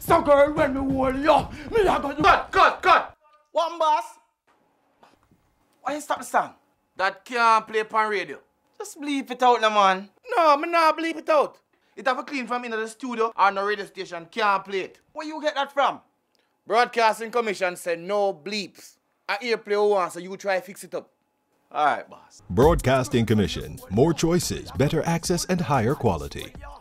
So girl, when me hold you, me a go do... Cut! One boss. Why you stop the song? That can't play on radio. Just bleep it out, now, man. No, me not bleep it out. It have a clean from in the studio or no radio station can't play it. Where you get that from? Broadcasting Commission said no bleeps. A airplay one, so you try fix it up. All right, boss. Broadcasting Commission. More choices, better access, and higher quality.